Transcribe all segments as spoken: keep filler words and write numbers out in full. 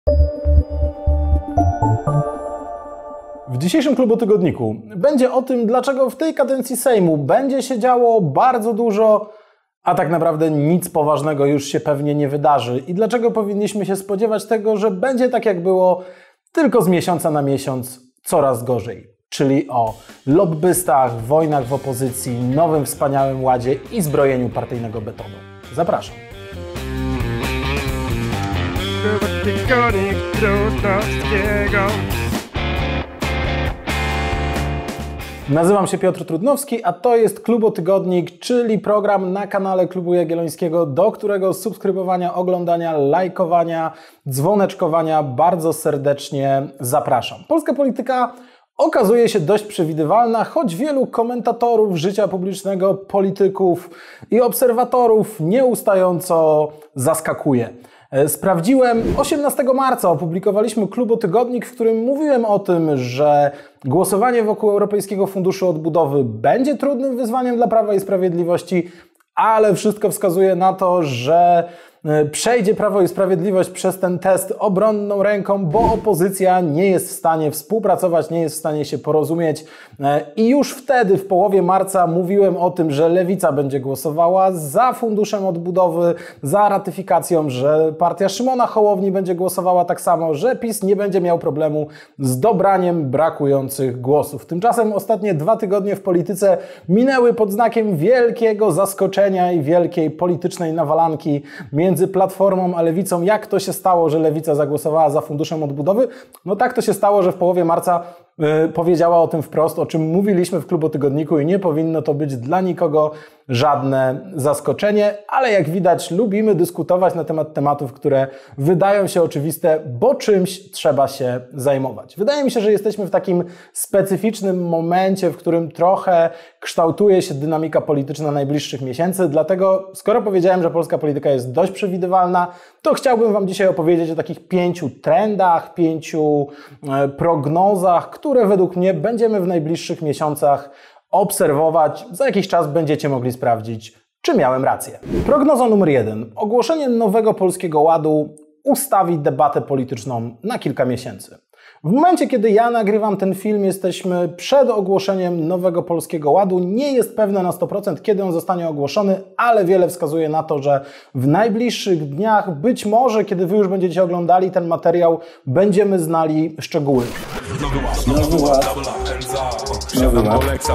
W dzisiejszym Klubotygodniku będzie o tym, dlaczego w tej kadencji Sejmu będzie się działo bardzo dużo, a tak naprawdę nic poważnego już się pewnie nie wydarzy i dlaczego powinniśmy się spodziewać tego, że będzie tak jak było, tylko z miesiąca na miesiąc coraz gorzej. Czyli o lobbystach, wojnach w opozycji, nowym wspaniałym ładzie i zbrojeniu partyjnego betonu. Zapraszam. Klubotygodnik Trudnowskiego. Nazywam się Piotr Trudnowski, a to jest Klubotygodnik, czyli program na kanale Klubu Jagiellońskiego, do którego subskrybowania, oglądania, lajkowania, dzwoneczkowania bardzo serdecznie zapraszam. Polska polityka okazuje się dość przewidywalna, choć wielu komentatorów życia publicznego, polityków i obserwatorów nieustająco zaskakuje. Sprawdziłem, osiemnastego marca opublikowaliśmy Klubotygodnik, w którym mówiłem o tym, że głosowanie wokół Europejskiego Funduszu Odbudowy będzie trudnym wyzwaniem dla Prawa i Sprawiedliwości, ale wszystko wskazuje na to, że przejdzie Prawo i Sprawiedliwość przez ten test obronną ręką, bo opozycja nie jest w stanie współpracować, nie jest w stanie się porozumieć. I już wtedy, w połowie marca, mówiłem o tym, że Lewica będzie głosowała za Funduszem Odbudowy, za ratyfikacją, że partia Szymona Hołowni będzie głosowała tak samo, że PiS nie będzie miał problemu z dobraniem brakujących głosów. Tymczasem ostatnie dwa tygodnie w polityce minęły pod znakiem wielkiego zaskoczenia i wielkiej politycznej nawalanki między między Platformą a Lewicą. Jak to się stało, że Lewica zagłosowała za Funduszem Odbudowy? No tak to się stało, że w połowie marca yy, powiedziała o tym wprost, o czym mówiliśmy w Klubotygodniku i nie powinno to być dla nikogo żadne zaskoczenie, ale jak widać lubimy dyskutować na temat tematów, które wydają się oczywiste, bo czymś trzeba się zajmować. Wydaje mi się, że jesteśmy w takim specyficznym momencie, w którym trochę kształtuje się dynamika polityczna najbliższych miesięcy, dlatego skoro powiedziałem, że polska polityka jest dość przewidywalna, to chciałbym Wam dzisiaj opowiedzieć o takich pięciu trendach, pięciu prognozach, które według mnie będziemy w najbliższych miesiącach obserwować. Za jakiś czas będziecie mogli sprawdzić, czy miałem rację. Prognoza numer jeden. Ogłoszenie nowego Polskiego Ładu ustawi debatę polityczną na kilka miesięcy. W momencie, kiedy ja nagrywam ten film, jesteśmy przed ogłoszeniem nowego Polskiego Ładu. Nie jest pewne na sto procent, kiedy on zostanie ogłoszony, ale wiele wskazuje na to, że w najbliższych dniach, być może, kiedy Wy już będziecie oglądali ten materiał, będziemy znali szczegóły. Nowy ład, nowy ład, nowy ład, nowy ład,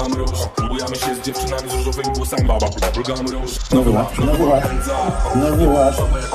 nowy ład, nowy ład,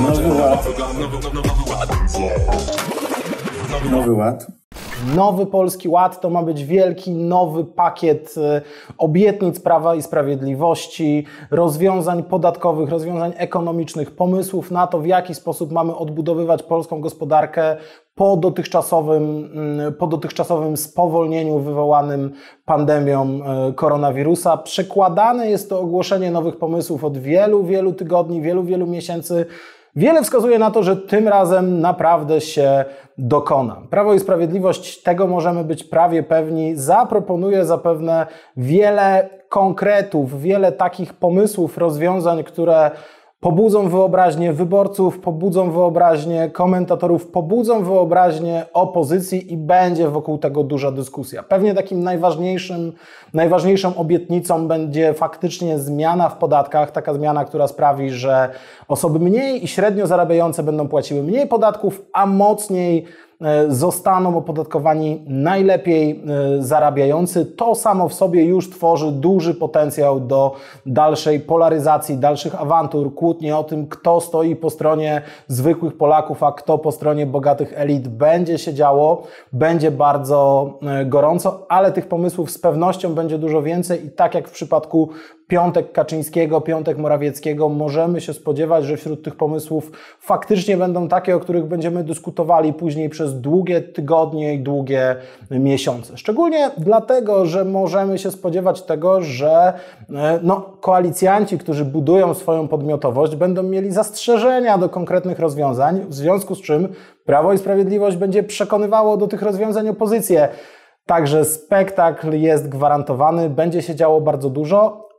nowy ład. Nowy Polski Ład to ma być wielki, nowy pakiet obietnic Prawa i Sprawiedliwości, rozwiązań podatkowych, rozwiązań ekonomicznych, pomysłów na to, w jaki sposób mamy odbudowywać polską gospodarkę po dotychczasowym, po dotychczasowym spowolnieniu wywołanym pandemią koronawirusa. Przekładane jest to ogłoszenie nowych pomysłów od wielu, wielu tygodni, wielu, wielu miesięcy. Wiele wskazuje na to, że tym razem naprawdę się dokona. Prawo i Sprawiedliwość, tego możemy być prawie pewni, zaproponuje zapewne wiele konkretów, wiele takich pomysłów, rozwiązań, które pobudzą wyobraźnię wyborców, pobudzą wyobraźnię komentatorów, pobudzą wyobraźnię opozycji i będzie wokół tego duża dyskusja. Pewnie takim najważniejszym, najważniejszą obietnicą będzie faktycznie zmiana w podatkach, taka zmiana, która sprawi, że osoby mniej i średnio zarabiające będą płaciły mniej podatków, a mocniej zostaną opodatkowani najlepiej zarabiający. To samo w sobie już tworzy duży potencjał do dalszej polaryzacji, dalszych awantur, kłótni o tym, kto stoi po stronie zwykłych Polaków, a kto po stronie bogatych elit. Będzie się działo, będzie bardzo gorąco, ale tych pomysłów z pewnością będzie dużo więcej i tak jak w przypadku piątek Kaczyńskiego, piątek Morawieckiego, możemy się spodziewać, że wśród tych pomysłów faktycznie będą takie, o których będziemy dyskutowali później przez długie tygodnie i długie miesiące. Szczególnie dlatego, że możemy się spodziewać tego, że no, koalicjanci, którzy budują swoją podmiotowość, będą mieli zastrzeżenia do konkretnych rozwiązań, w związku z czym Prawo i Sprawiedliwość będzie przekonywało do tych rozwiązań opozycję. Także spektakl jest gwarantowany, będzie się działo bardzo dużo,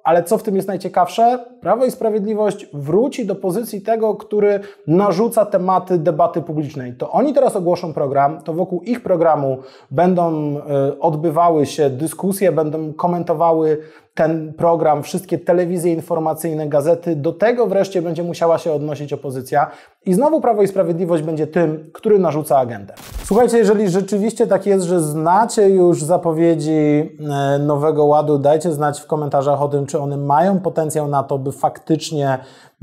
Ale co w tym jest najciekawsze? Prawo i Sprawiedliwość wróci do pozycji tego, który narzuca tematy debaty publicznej. To oni teraz ogłoszą program, to wokół ich programu będą odbywały się dyskusje, będą komentowały ten program, wszystkie telewizje informacyjne, gazety. Do tego wreszcie będzie musiała się odnosić opozycja i znowu Prawo i Sprawiedliwość będzie tym, który narzuca agendę. Słuchajcie, jeżeli rzeczywiście tak jest, że znacie już zapowiedzi Nowego Ładu, dajcie znać w komentarzach o tym, czy one mają potencjał na to, by faktycznie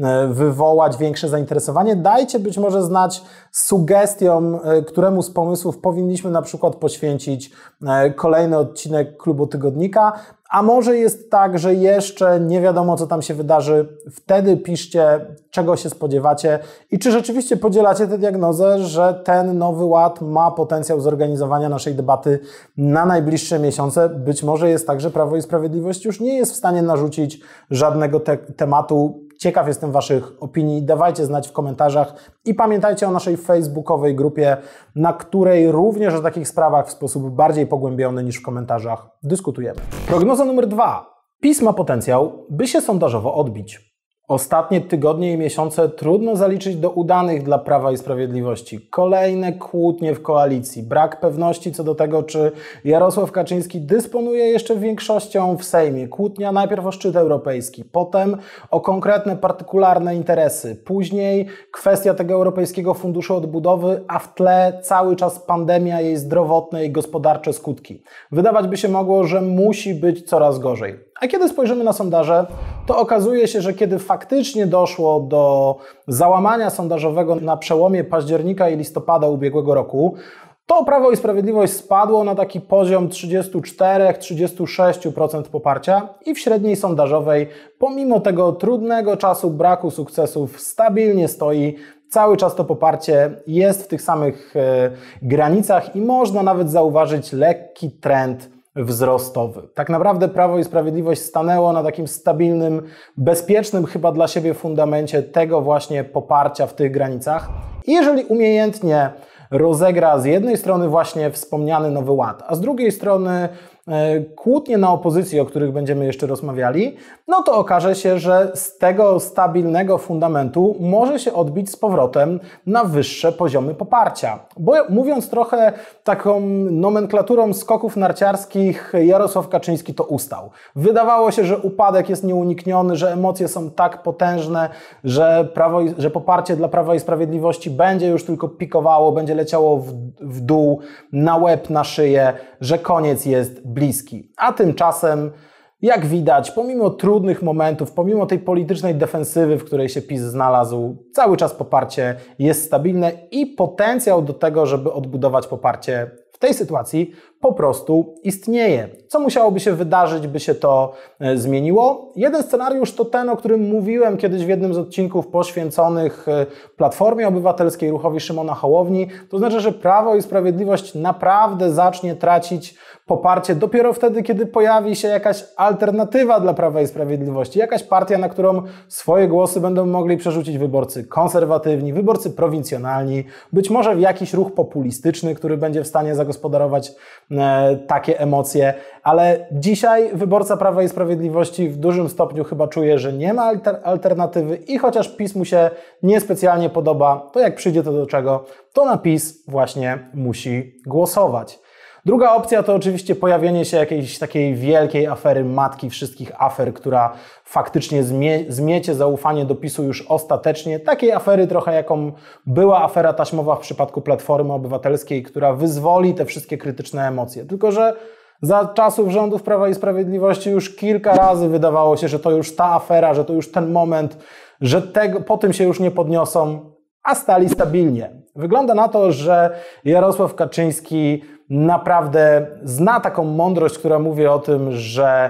wywołać większe zainteresowanie. Dajcie być może znać sugestiom, któremu z pomysłów powinniśmy na przykład poświęcić kolejny odcinek Klubu Tygodnika. A może jest tak, że jeszcze nie wiadomo, co tam się wydarzy. Wtedy piszcie, czego się spodziewacie i czy rzeczywiście podzielacie tę diagnozę, że ten Nowy Ład ma potencjał zorganizowania naszej debaty na najbliższe miesiące. Być może jest tak, że Prawo i Sprawiedliwość już nie jest w stanie narzucić żadnego te tematu. Ciekaw jestem Waszych opinii. Dawajcie znać w komentarzach i pamiętajcie o naszej facebookowej grupie, na której również o takich sprawach w sposób bardziej pogłębiony niż w komentarzach dyskutujemy. Prognoza numer dwa. PiS ma potencjał, by się sondażowo odbić. Ostatnie tygodnie i miesiące trudno zaliczyć do udanych dla Prawa i Sprawiedliwości. Kolejne kłótnie w koalicji, brak pewności co do tego, czy Jarosław Kaczyński dysponuje jeszcze większością w Sejmie. Kłótnia najpierw o szczyt europejski, potem o konkretne, partykularne interesy, później kwestia tego Europejskiego Funduszu Odbudowy, a w tle cały czas pandemia, jej zdrowotne i gospodarcze skutki. Wydawać by się mogło, że musi być coraz gorzej. A kiedy spojrzymy na sondaże, to okazuje się, że kiedy faktycznie doszło do załamania sondażowego na przełomie października i listopada ubiegłego roku, to Prawo i Sprawiedliwość spadło na taki poziom trzydzieści cztery do trzydziestu sześciu procent poparcia i w średniej sondażowej, pomimo tego trudnego czasu braku sukcesów, stabilnie stoi. Cały czas to poparcie jest w tych samych e, granicach i można nawet zauważyć lekki trend wzrostowy. Tak naprawdę Prawo i Sprawiedliwość stanęło na takim stabilnym, bezpiecznym chyba dla siebie fundamencie tego właśnie poparcia w tych granicach. I jeżeli umiejętnie rozegra z jednej strony właśnie wspomniany Nowy Ład, a z drugiej strony kłótnie na opozycji, o których będziemy jeszcze rozmawiali, no to okaże się, że z tego stabilnego fundamentu może się odbić z powrotem na wyższe poziomy poparcia. Bo mówiąc trochę taką nomenklaturą skoków narciarskich, Jarosław Kaczyński to ustał. Wydawało się, że upadek jest nieunikniony, że emocje są tak potężne, że, prawo, że poparcie dla Prawa i Sprawiedliwości będzie już tylko pikowało, będzie leciało w, w dół, na łeb, na szyję, że koniec jest bliski. A tymczasem, jak widać, pomimo trudnych momentów, pomimo tej politycznej defensywy, w której się PiS znalazł, cały czas poparcie jest stabilne i potencjał do tego, żeby odbudować poparcie w tej sytuacji po prostu istnieje. Co musiałoby się wydarzyć, by się to e, zmieniło? Jeden scenariusz to ten, o którym mówiłem kiedyś w jednym z odcinków poświęconych e, Platformie Obywatelskiej, ruchowi Szymona Hołowni. To znaczy, że Prawo i Sprawiedliwość naprawdę zacznie tracić poparcie dopiero wtedy, kiedy pojawi się jakaś alternatywa dla Prawa i Sprawiedliwości. Jakaś partia, na którą swoje głosy będą mogli przerzucić wyborcy konserwatywni, wyborcy prowincjonalni, być może w jakiś ruch populistyczny, który będzie w stanie zagospodarować e, takie emocje. Ale dzisiaj wyborca Prawa i Sprawiedliwości w dużym stopniu chyba czuje, że nie ma alter, alternatywy i chociaż PiS mu się niespecjalnie podoba, to jak przyjdzie to do czego, to na PiS właśnie musi głosować. Druga opcja to oczywiście pojawienie się jakiejś takiej wielkiej afery, matki wszystkich afer, która faktycznie zmie, zmiecie zaufanie do PiSu już ostatecznie. Takiej afery trochę jaką była afera taśmowa w przypadku Platformy Obywatelskiej, która wyzwoli te wszystkie krytyczne emocje. Tylko że za czasów rządów Prawa i Sprawiedliwości już kilka razy wydawało się, że to już ta afera, że to już ten moment, że tego, po tym się już nie podniosą, a stali stabilnie. Wygląda na to, że Jarosław Kaczyński naprawdę zna taką mądrość, która mówi o tym, że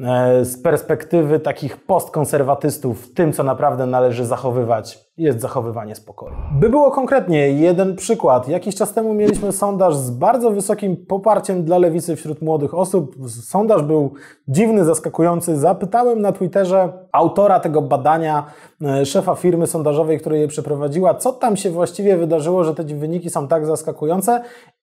z perspektywy takich postkonserwatystów tym, co naprawdę należy zachowywać, jest zachowywanie spokoju. By było konkretnie, jeden przykład. Jakiś czas temu mieliśmy sondaż z bardzo wysokim poparciem dla lewicy wśród młodych osób. Sondaż był dziwny, zaskakujący. Zapytałem na Twitterze autora tego badania, szefa firmy sondażowej, która je przeprowadziła, co tam się właściwie wydarzyło, że te wyniki są tak zaskakujące.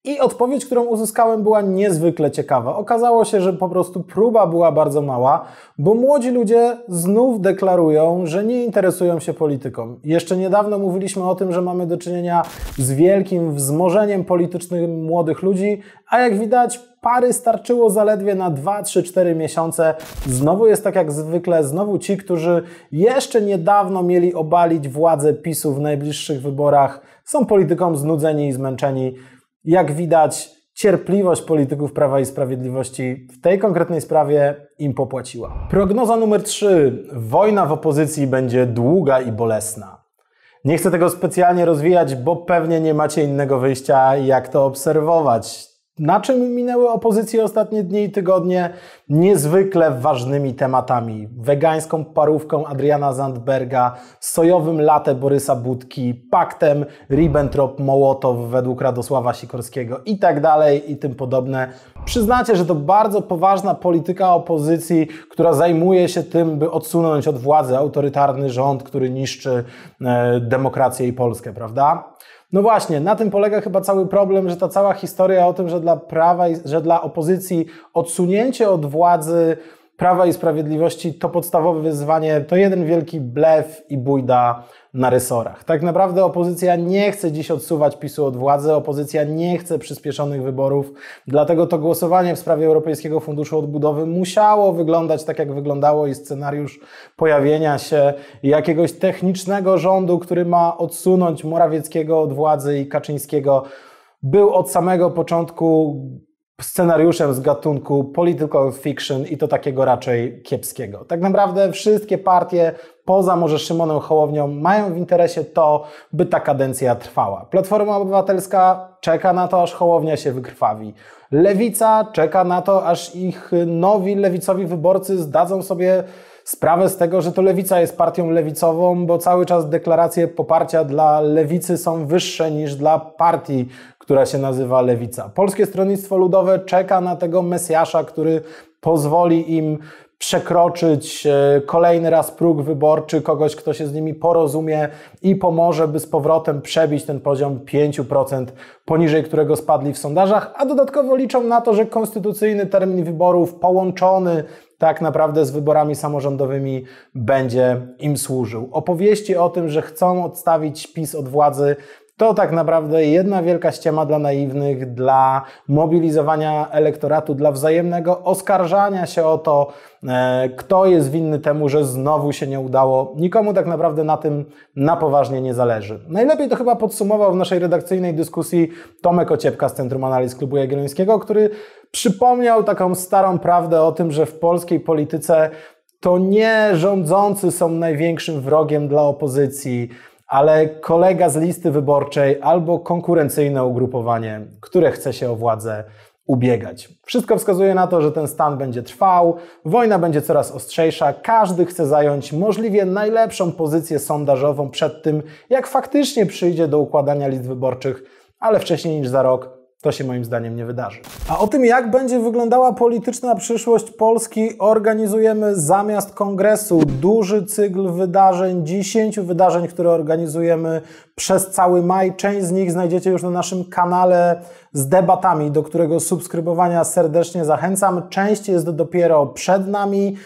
I odpowiedź, którą uzyskałem, była niezwykle ciekawa. Okazało się, że po prostu próba była bardzo mała, bo młodzi ludzie znów deklarują, że nie interesują się polityką. Jeszcze niedawno mówiliśmy o tym, że mamy do czynienia z wielkim wzmożeniem politycznym młodych ludzi, a jak widać, pary starczyło zaledwie na dwa, trzy, cztery miesiące. Znowu jest tak jak zwykle, znowu ci, którzy jeszcze niedawno mieli obalić władzę PiSu w najbliższych wyborach, są polityką znudzeni i zmęczeni. Jak widać, cierpliwość polityków Prawa i Sprawiedliwości w tej konkretnej sprawie im popłaciła. Prognoza numer trzy. Wojna w opozycji będzie długa i bolesna. Nie chcę tego specjalnie rozwijać, bo pewnie nie macie innego wyjścia, jak to obserwować. Na czym minęły opozycje ostatnie dni i tygodnie? Niezwykle ważnymi tematami. Wegańską parówką Adriana Zandberga, sojowym latte Borysa Budki, paktem Ribbentrop-Mołotow według Radosława Sikorskiego i tak dalej i tym podobne. Przyznacie, że to bardzo poważna polityka opozycji, która zajmuje się tym, by odsunąć od władzy autorytarny rząd, który niszczy e, demokrację i Polskę, prawda? No właśnie, na tym polega chyba cały problem, że ta cała historia o tym, że dla prawa, że dla opozycji odsunięcie od władzy Prawa i Sprawiedliwości to podstawowe wyzwanie, to jeden wielki blef i bójda na resorach. Tak naprawdę opozycja nie chce dziś odsuwać PiSu od władzy, opozycja nie chce przyspieszonych wyborów, dlatego to głosowanie w sprawie Europejskiego Funduszu Odbudowy musiało wyglądać tak, jak wyglądało i scenariusz pojawienia się jakiegoś technicznego rządu, który ma odsunąć Morawieckiego od władzy i Kaczyńskiego, był od samego początku scenariuszem z gatunku political fiction i to takiego raczej kiepskiego. Tak naprawdę wszystkie partie, poza może Szymonem Hołownią, mają w interesie to, by ta kadencja trwała. Platforma Obywatelska czeka na to, aż Hołownia się wykrwawi. Lewica czeka na to, aż ich nowi lewicowi wyborcy zdadzą sobie sprawę z tego, że to Lewica jest partią lewicową, bo cały czas deklaracje poparcia dla Lewicy są wyższe niż dla partii, która się nazywa Lewica. Polskie Stronnictwo Ludowe czeka na tego Mesjasza, który pozwoli im przekroczyć kolejny raz próg wyborczy, kogoś, kto się z nimi porozumie i pomoże, by z powrotem przebić ten poziom pięć procent, poniżej którego spadli w sondażach, a dodatkowo liczą na to, że konstytucyjny termin wyborów połączony tak naprawdę z wyborami samorządowymi będzie im służył. Opowieści o tym, że chcą odstawić PiS od władzy, to tak naprawdę jedna wielka ściema dla naiwnych, dla mobilizowania elektoratu, dla wzajemnego oskarżania się o to, e, kto jest winny temu, że znowu się nie udało. Nikomu tak naprawdę na tym na poważnie nie zależy. Najlepiej to chyba podsumował w naszej redakcyjnej dyskusji Tomek Ociepka z Centrum Analiz Klubu Jagiellońskiego, który przypomniał taką starą prawdę o tym, że w polskiej polityce to nie rządzący są największym wrogiem dla opozycji, ale kolega z listy wyborczej albo konkurencyjne ugrupowanie, które chce się o władzę ubiegać. Wszystko wskazuje na to, że ten stan będzie trwał, wojna będzie coraz ostrzejsza, każdy chce zająć możliwie najlepszą pozycję sondażową przed tym, jak faktycznie przyjdzie do układania list wyborczych, ale wcześniej niż za rok to się moim zdaniem nie wydarzy. A o tym, jak będzie wyglądała polityczna przyszłość Polski, organizujemy zamiast kongresu duży cykl wydarzeń, dziesięciu wydarzeń, które organizujemy przez cały maj. Część z nich znajdziecie już na naszym kanale z debatami, do którego subskrybowania serdecznie zachęcam. Część jest dopiero przed nami.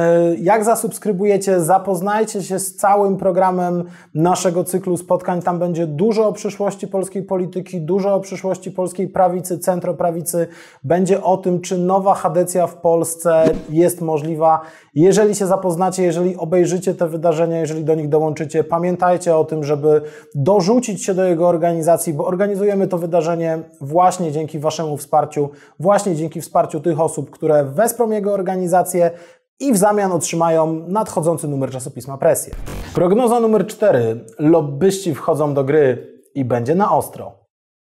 Jak zasubskrybujecie, zapoznajcie się z całym programem naszego cyklu spotkań. Tam będzie dużo o przyszłości polskiej polityki, dużo o przyszłości polskiej prawicy, centroprawicy. Będzie o tym, czy nowa chadecja w Polsce jest możliwa. Jeżeli się zapoznacie, jeżeli obejrzycie te wydarzenia, jeżeli do nich dołączycie, pamiętajcie o tym, żeby dorzucić się do jego organizacji, bo organizujemy to wydarzenie właśnie dzięki Waszemu wsparciu, właśnie dzięki wsparciu tych osób, które wesprą jego organizację i w zamian otrzymają nadchodzący numer czasopisma Presję. Prognoza numer cztery. Lobbyści wchodzą do gry i będzie na ostro.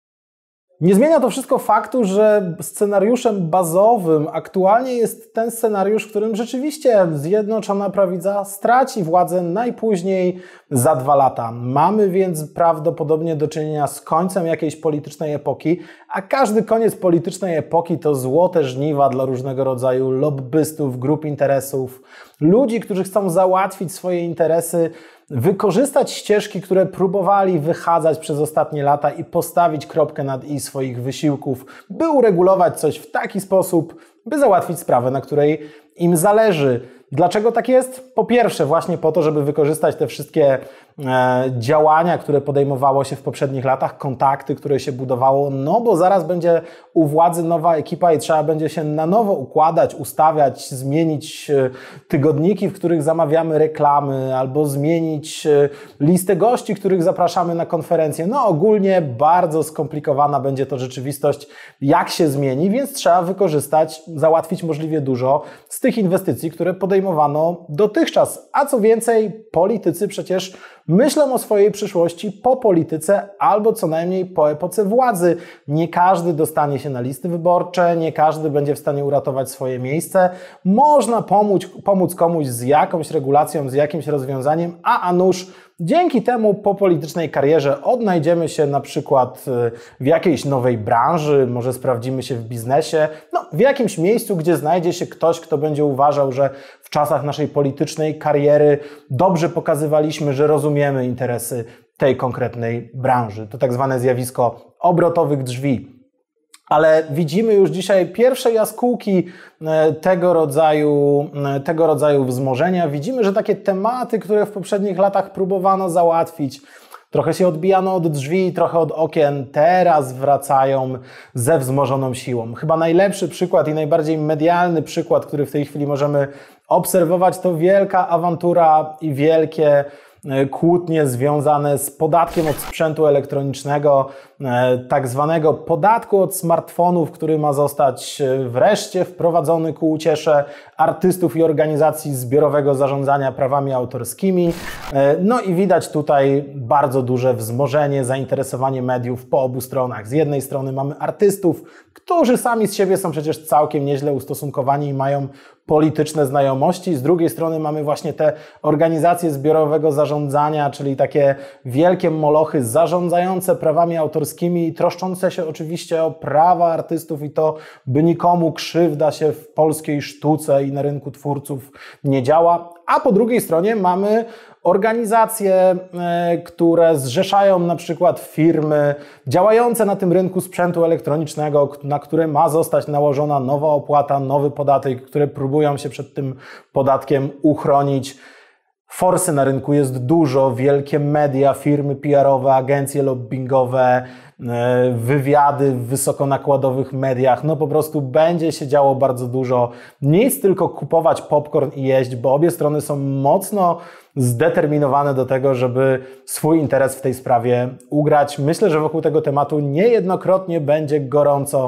Nie zmienia to wszystko faktu, że scenariuszem bazowym aktualnie jest ten scenariusz, w którym rzeczywiście Zjednoczona Prawica straci władzę najpóźniej za dwa lata. Mamy więc prawdopodobnie do czynienia z końcem jakiejś politycznej epoki, a każdy koniec politycznej epoki to złote żniwa dla różnego rodzaju lobbystów, grup interesów, ludzi, którzy chcą załatwić swoje interesy wykorzystać ścieżki, które próbowali wychadzać przez ostatnie lata i postawić kropkę nad i swoich wysiłków, by uregulować coś w taki sposób, by załatwić sprawę, na której im zależy. Dlaczego tak jest? Po pierwsze właśnie po to, żeby wykorzystać te wszystkie e, działania, które podejmowało się w poprzednich latach, kontakty, które się budowało, no bo zaraz będzie u władzy nowa ekipa i trzeba będzie się na nowo układać, ustawiać, zmienić e, tygodniki, w których zamawiamy reklamy, albo zmienić e, listę gości, których zapraszamy na konferencję. No ogólnie bardzo skomplikowana będzie to rzeczywistość, jak się zmieni, więc trzeba wykorzystać, załatwić możliwie dużo z tych inwestycji, które podejmowano dotychczas. A co więcej, politycy przecież myślą o swojej przyszłości po polityce albo co najmniej po epoce władzy. Nie każdy dostanie się na listy wyborcze, nie każdy będzie w stanie uratować swoje miejsce. Można pomóc, pomóc komuś z jakąś regulacją, z jakimś rozwiązaniem, a a nuż dzięki temu po politycznej karierze odnajdziemy się na przykład w jakiejś nowej branży, może sprawdzimy się w biznesie, no w jakimś miejscu, gdzie znajdzie się ktoś, kto będzie uważał, że w czasach naszej politycznej kariery dobrze pokazywaliśmy, że rozumiemy interesy tej konkretnej branży. To tak zwane zjawisko obrotowych drzwi. Ale widzimy już dzisiaj pierwsze jaskółki tego rodzaju, tego rodzaju wzmożenia. Widzimy, że takie tematy, które w poprzednich latach próbowano załatwić, trochę się odbijano od drzwi, trochę od okien, teraz wracają ze wzmożoną siłą. Chyba najlepszy przykład i najbardziej medialny przykład, który w tej chwili możemy obserwować, to wielka awantura i wielkie kłótnie związane z podatkiem od sprzętu elektronicznego, tak zwanego podatku od smartfonów, który ma zostać wreszcie wprowadzony ku uciesze artystów i organizacji zbiorowego zarządzania prawami autorskimi. No i widać tutaj bardzo duże wzmożenie, zainteresowanie mediów po obu stronach. Z jednej strony mamy artystów, którzy sami z siebie są przecież całkiem nieźle ustosunkowani i mają polityczne znajomości. Z drugiej strony mamy właśnie te organizacje zbiorowego zarządzania, czyli takie wielkie molochy zarządzające prawami autorskimi i troszczące się oczywiście o prawa artystów i to, by nikomu krzywda się w polskiej sztuce i na rynku twórców nie działa. A po drugiej stronie mamy organizacje, które zrzeszają na przykład firmy działające na tym rynku sprzętu elektronicznego, na które ma zostać nałożona nowa opłata, nowy podatek, które próbują się przed tym podatkiem uchronić. Forsy na rynku jest dużo, wielkie media, firmy P R owe, agencje lobbingowe, wywiady w wysokonakładowych mediach, no po prostu będzie się działo bardzo dużo. Nic tylko kupować popcorn i jeść, bo obie strony są mocno zdeterminowane do tego, żeby swój interes w tej sprawie ugrać. Myślę, że wokół tego tematu niejednokrotnie będzie gorąco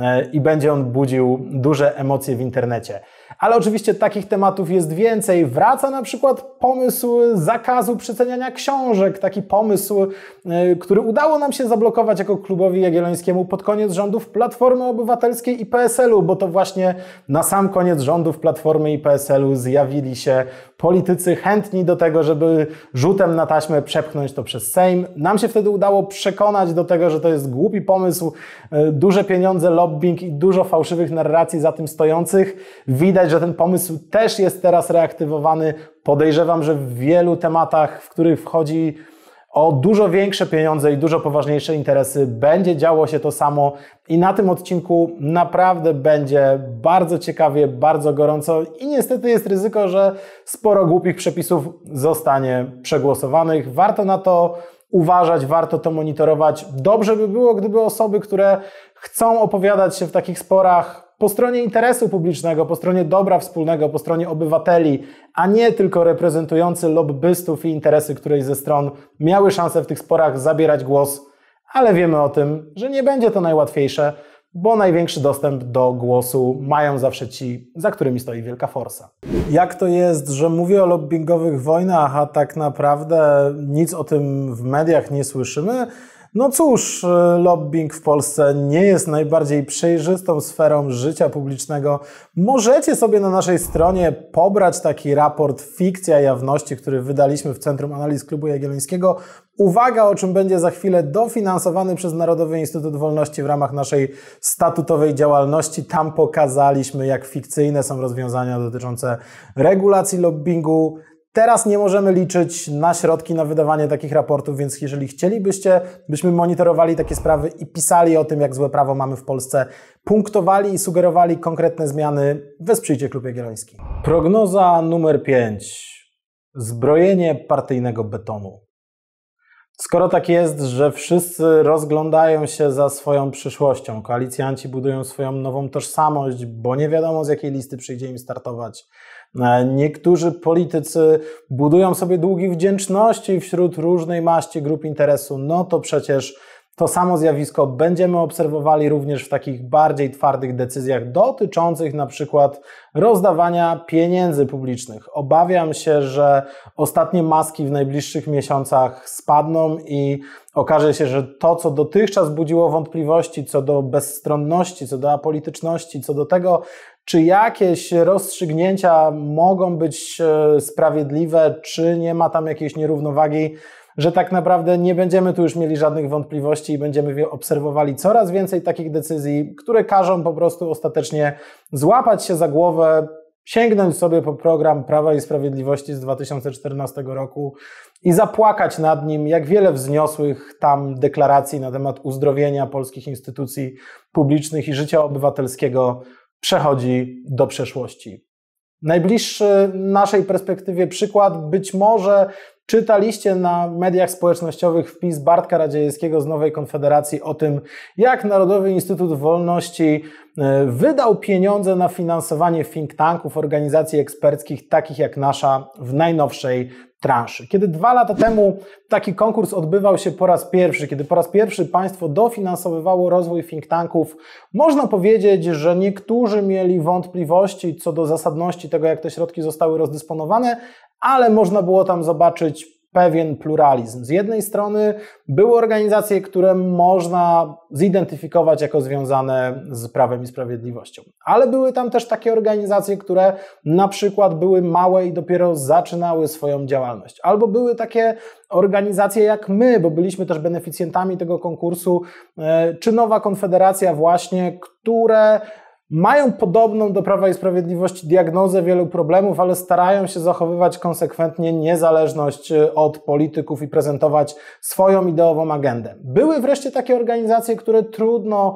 i będzie on budził duże emocje w internecie. Ale oczywiście takich tematów jest więcej. Wraca na przykład pomysł zakazu przeceniania książek. Taki pomysł, który udało nam się zablokować jako Klubowi Jagiellońskiemu pod koniec rządów Platformy Obywatelskiej i P S L u, bo to właśnie na sam koniec rządów Platformy i P S L u zjawili się politycy chętni do tego, żeby rzutem na taśmę przepchnąć to przez Sejm. Nam się wtedy udało przekonać do tego, że to jest głupi pomysł, duże pieniądze, lobbying i dużo fałszywych narracji za tym stojących. Widać, że ten pomysł też jest teraz reaktywowany. Podejrzewam, że w wielu tematach, w których wchodzi o dużo większe pieniądze i dużo poważniejsze interesy, będzie działo się to samo i na tym odcinku naprawdę będzie bardzo ciekawie, bardzo gorąco i niestety jest ryzyko, że sporo głupich przepisów zostanie przegłosowanych. Warto na to uważać, warto to monitorować. Dobrze by było, gdyby osoby, które chcą opowiadać się w takich sporach po stronie interesu publicznego, po stronie dobra wspólnego, po stronie obywateli, a nie tylko reprezentujący lobbystów i interesy którejś ze stron, miały szansę w tych sporach zabierać głos, ale wiemy o tym, że nie będzie to najłatwiejsze, bo największy dostęp do głosu mają zawsze ci, za którymi stoi wielka forsa. Jak to jest, że mówię o lobbingowych wojnach, a tak naprawdę nic o tym w mediach nie słyszymy? No cóż, lobbying w Polsce nie jest najbardziej przejrzystą sferą życia publicznego. Możecie sobie na naszej stronie pobrać taki raport Fikcja jawności, który wydaliśmy w Centrum Analiz Klubu Jagiellońskiego. Uwaga, o czym będzie za chwilę, dofinansowany przez Narodowy Instytut Wolności w ramach naszej statutowej działalności. Tam pokazaliśmy, jak fikcyjne są rozwiązania dotyczące regulacji lobbingu. Teraz nie możemy liczyć na środki na wydawanie takich raportów, więc jeżeli chcielibyście, byśmy monitorowali takie sprawy i pisali o tym, jak złe prawo mamy w Polsce, punktowali i sugerowali konkretne zmiany, wesprzyjcie Klub Jagielloński. Prognoza numer pięć. Zbrojenie partyjnego betonu. Skoro tak jest, że wszyscy rozglądają się za swoją przyszłością, koalicjanci budują swoją nową tożsamość, bo nie wiadomo, z jakiej listy przyjdzie im startować. Niektórzy politycy budują sobie długi wdzięczności wśród różnej maści grup interesu, no to przecież to samo zjawisko będziemy obserwowali również w takich bardziej twardych decyzjach dotyczących na przykład rozdawania pieniędzy publicznych. Obawiam się, że ostatnie maski w najbliższych miesiącach spadną i okaże się, że to, co dotychczas budziło wątpliwości co do bezstronności, co do apolityczności, co do tego, czy jakieś rozstrzygnięcia mogą być sprawiedliwe, czy nie ma tam jakiejś nierównowagi, że tak naprawdę nie będziemy tu już mieli żadnych wątpliwości i będziemy obserwowali coraz więcej takich decyzji, które każą po prostu ostatecznie złapać się za głowę, sięgnąć sobie po program Prawa i Sprawiedliwości z dwa tysiące czternastego roku i zapłakać nad nim, jak wiele wzniosłych tam deklaracji na temat uzdrowienia polskich instytucji publicznych i życia obywatelskiego przechodzi do przeszłości. Najbliższy naszej perspektywie przykład, być może czytaliście na mediach społecznościowych wpis Bartka Radziejewskiego z Nowej Konfederacji o tym, jak Narodowy Instytut Wolności wydał pieniądze na finansowanie think tanków, organizacji eksperckich, takich jak nasza, w najnowszej transzy. Kiedy dwa lata temu taki konkurs odbywał się po raz pierwszy, kiedy po raz pierwszy państwo dofinansowywało rozwój think tanków, można powiedzieć, że niektórzy mieli wątpliwości co do zasadności tego, jak te środki zostały rozdysponowane, ale można było tam zobaczyć pewien pluralizm. Z jednej strony były organizacje, które można zidentyfikować jako związane z Prawem i Sprawiedliwością, ale były tam też takie organizacje, które na przykład były małe i dopiero zaczynały swoją działalność. Albo były takie organizacje jak my, bo byliśmy też beneficjentami tego konkursu, czy Nowa Konfederacja właśnie, które mają podobną do Prawa i Sprawiedliwości diagnozę wielu problemów, ale starają się zachowywać konsekwentnie niezależność od polityków i prezentować swoją ideową agendę. Były wreszcie takie organizacje, które trudno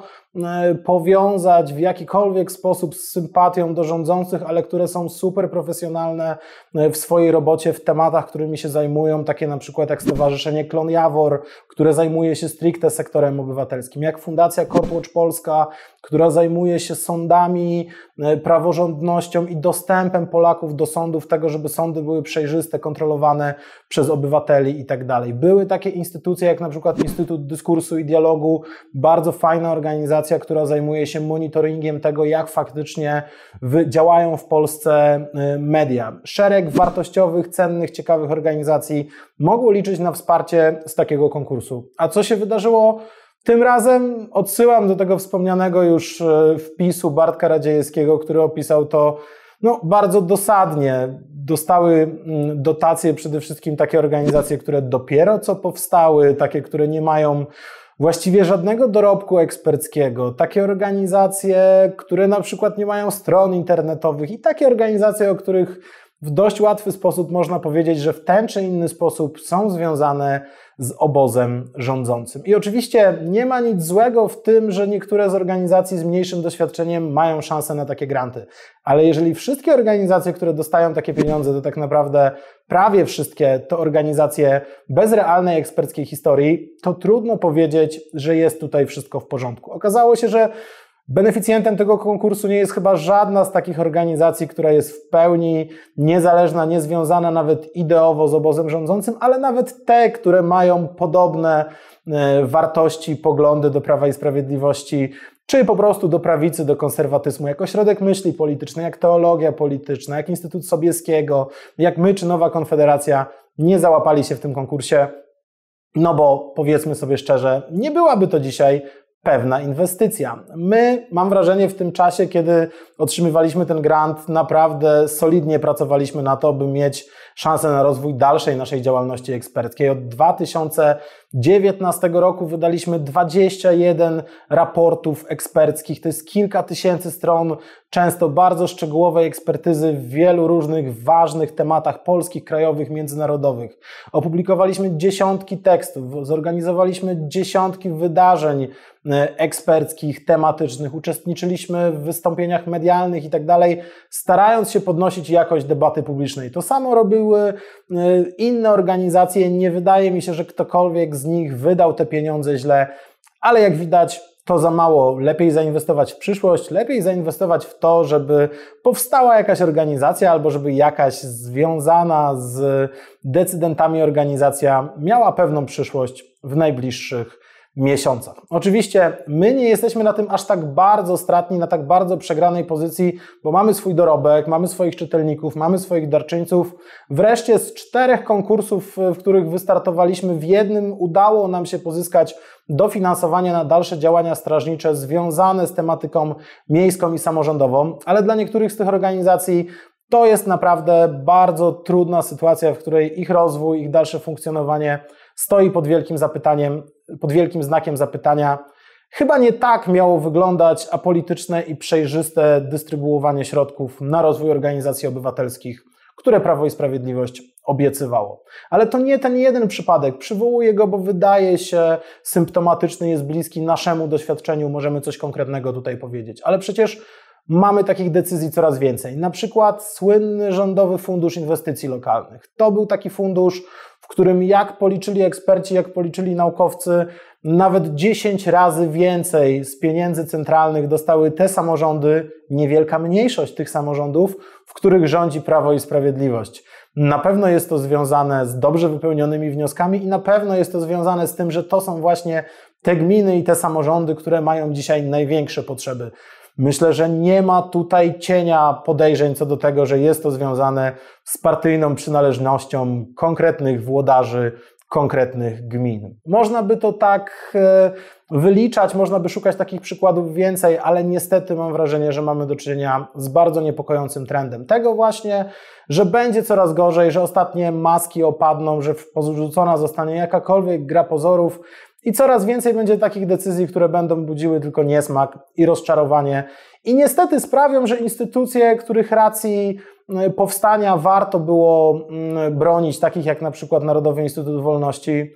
powiązać w jakikolwiek sposób z sympatią do rządzących, ale które są super profesjonalne w swojej robocie, w tematach, którymi się zajmują, takie na przykład jak Stowarzyszenie Klon Jawor, które zajmuje się stricte sektorem obywatelskim, jak Fundacja Courtwatch Polska, która zajmuje się sądami, praworządnością i dostępem Polaków do sądów, tego, żeby sądy były przejrzyste, kontrolowane przez obywateli i tak dalej. Były takie instytucje jak na przykład Instytut Dyskursu i Dialogu, bardzo fajna organizacja, która zajmuje się monitoringiem tego, jak faktycznie działają w Polsce media. Szereg wartościowych, cennych, ciekawych organizacji mogło liczyć na wsparcie z takiego konkursu. A co się wydarzyło tym razem? Odsyłam do tego wspomnianego już wpisu Bartka Radziejewskiego, który opisał to no, bardzo dosadnie. Dostały dotacje przede wszystkim takie organizacje, które dopiero co powstały, takie, które nie mają właściwie żadnego dorobku eksperckiego, takie organizacje, które na przykład nie mają stron internetowych i takie organizacje, o których w dość łatwy sposób można powiedzieć, że w ten czy inny sposób są związane z obozem rządzącym. I oczywiście nie ma nic złego w tym, że niektóre z organizacji z mniejszym doświadczeniem mają szansę na takie granty. Ale jeżeli wszystkie organizacje, które dostają takie pieniądze, to tak naprawdę prawie wszystkie to organizacje bez realnej eksperckiej historii, to trudno powiedzieć, że jest tutaj wszystko w porządku. Okazało się, że beneficjentem tego konkursu nie jest chyba żadna z takich organizacji, która jest w pełni niezależna, niezwiązana nawet ideowo z obozem rządzącym, ale nawet te, które mają podobne wartości, poglądy do Prawa i Sprawiedliwości, czy po prostu do prawicy, do konserwatyzmu, jako ośrodek myśli politycznej, jak teologia polityczna, jak Instytut Sobieskiego, jak my czy Nowa Konfederacja nie załapali się w tym konkursie, no bo powiedzmy sobie szczerze, nie byłaby to dzisiaj pewna inwestycja. My, mam wrażenie, w tym czasie, kiedy otrzymywaliśmy ten grant, naprawdę solidnie pracowaliśmy na to, by mieć szansę na rozwój dalszej naszej działalności eksperckiej. Od dwa tysiące dziewiętnastego roku wydaliśmy dwadzieścia jeden raportów eksperckich, to jest kilka tysięcy stron, często bardzo szczegółowej ekspertyzy w wielu różnych ważnych tematach polskich, krajowych, międzynarodowych. Opublikowaliśmy dziesiątki tekstów, zorganizowaliśmy dziesiątki wydarzeń eksperckich, tematycznych, uczestniczyliśmy w wystąpieniach medialnych i tak dalej, starając się podnosić jakość debaty publicznej. To samo robiły inne organizacje. Nie wydaje mi się, że ktokolwiek z nich wydał te pieniądze źle, ale jak widać, to za mało. Lepiej zainwestować w przyszłość, lepiej zainwestować w to, żeby powstała jakaś organizacja albo żeby jakaś związana z decydentami organizacja miała pewną przyszłość w najbliższych miesiącach. Oczywiście my nie jesteśmy na tym aż tak bardzo stratni, na tak bardzo przegranej pozycji, bo mamy swój dorobek, mamy swoich czytelników, mamy swoich darczyńców. Wreszcie z czterech konkursów, w których wystartowaliśmy, w jednym udało nam się pozyskać dofinansowanie na dalsze działania strażnicze związane z tematyką miejską i samorządową, ale dla niektórych z tych organizacji to jest naprawdę bardzo trudna sytuacja, w której ich rozwój, ich dalsze funkcjonowanie stoi pod wielkim zapytaniem, pod wielkim znakiem zapytania. Chyba nie tak miało wyglądać apolityczne i przejrzyste dystrybuowanie środków na rozwój organizacji obywatelskich, które Prawo i Sprawiedliwość obiecywało. Ale to nie ten jeden przypadek. Przywołuję go, bo wydaje się symptomatyczny, jest bliski naszemu doświadczeniu, możemy coś konkretnego tutaj powiedzieć. Ale przecież mamy takich decyzji coraz więcej. Na przykład słynny Rządowy Fundusz Inwestycji Lokalnych. To był taki fundusz, w którym jak policzyli eksperci, jak policzyli naukowcy, nawet dziesięć razy więcej z pieniędzy centralnych dostały te samorządy, niewielka mniejszość tych samorządów, w których rządzi Prawo i Sprawiedliwość. Na pewno jest to związane z dobrze wypełnionymi wnioskami i na pewno jest to związane z tym, że to są właśnie te gminy i te samorządy, które mają dzisiaj największe potrzeby. Myślę, że nie ma tutaj cienia podejrzeń co do tego, że jest to związane z partyjną przynależnością konkretnych włodarzy, konkretnych gmin. Można by to tak wyliczać, można by szukać takich przykładów więcej, ale niestety mam wrażenie, że mamy do czynienia z bardzo niepokojącym trendem. Tego właśnie, że będzie coraz gorzej, że ostatnie maski opadną, że porzucona zostanie jakakolwiek gra pozorów, i coraz więcej będzie takich decyzji, które będą budziły tylko niesmak i rozczarowanie. I niestety sprawią, że instytucje, których racji powstania warto było bronić, takich jak na przykład Narodowy Instytut Wolności,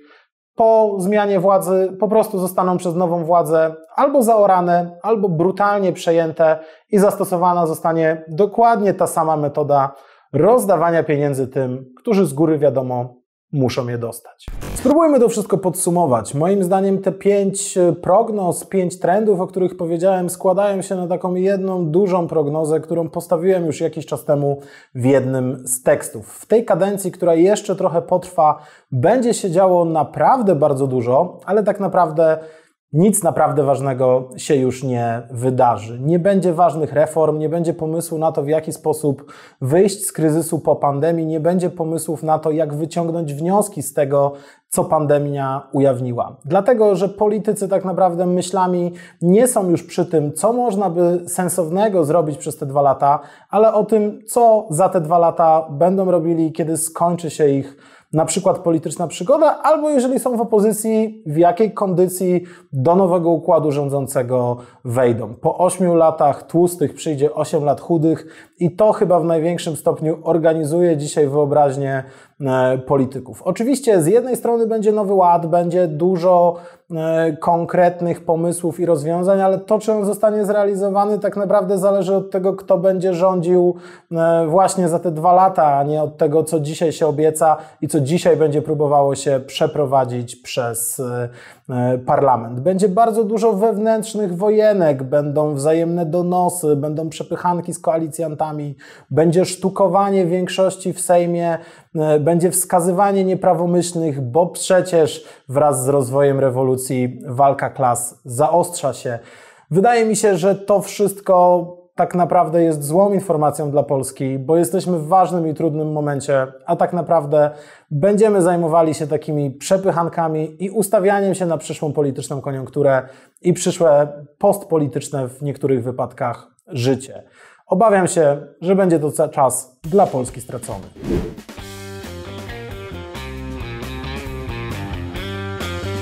po zmianie władzy po prostu zostaną przez nową władzę albo zaorane, albo brutalnie przejęte i zastosowana zostanie dokładnie ta sama metoda rozdawania pieniędzy tym, którzy z góry wiadomo muszą je dostać. Spróbujmy to wszystko podsumować. Moim zdaniem te pięć prognoz, pięć trendów, o których powiedziałem, składają się na taką jedną dużą prognozę, którą postawiłem już jakiś czas temu w jednym z tekstów. W tej kadencji, która jeszcze trochę potrwa, będzie się działo naprawdę bardzo dużo, ale tak naprawdę nic naprawdę ważnego się już nie wydarzy. Nie będzie ważnych reform, nie będzie pomysłu na to, w jaki sposób wyjść z kryzysu po pandemii, nie będzie pomysłów na to, jak wyciągnąć wnioski z tego, co pandemia ujawniła. Dlatego, że politycy tak naprawdę myślami nie są już przy tym, co można by sensownego zrobić przez te dwa lata, ale o tym, co za te dwa lata będą robili, kiedy skończy się ich na przykład polityczna przygoda, albo jeżeli są w opozycji, w jakiej kondycji do nowego układu rządzącego wejdą. Po ośmiu latach tłustych przyjdzie osiem lat chudych i to chyba w największym stopniu organizuje dzisiaj wyobraźnię e, polityków. Oczywiście z jednej strony będzie nowy ład, będzie dużo e, konkretnych pomysłów i rozwiązań, ale to, czy on zostanie zrealizowany, tak naprawdę zależy od tego, kto będzie rządził e, właśnie za te dwa lata, a nie od tego, co dzisiaj się obieca i co dzisiaj będzie próbowało się przeprowadzić przez e, parlament. Będzie bardzo dużo wewnętrznych wojenek, będą wzajemne donosy, będą przepychanki z koalicjantami, będzie sztukowanie większości w Sejmie, będzie wskazywanie nieprawomyślnych, bo przecież wraz z rozwojem rewolucji walka klas zaostrza się. Wydaje mi się, że to wszystko tak naprawdę jest złą informacją dla Polski, bo jesteśmy w ważnym i trudnym momencie, a tak naprawdę będziemy zajmowali się takimi przepychankami i ustawianiem się na przyszłą polityczną koniunkturę i przyszłe postpolityczne w niektórych wypadkach życie. Obawiam się, że będzie to czas dla Polski stracony.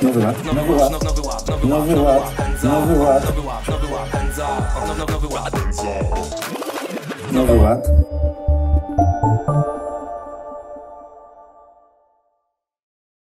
Nowy ład, nowy ład, nowy ład, nowy ład, nowy ład, nowy ład, nowy ład.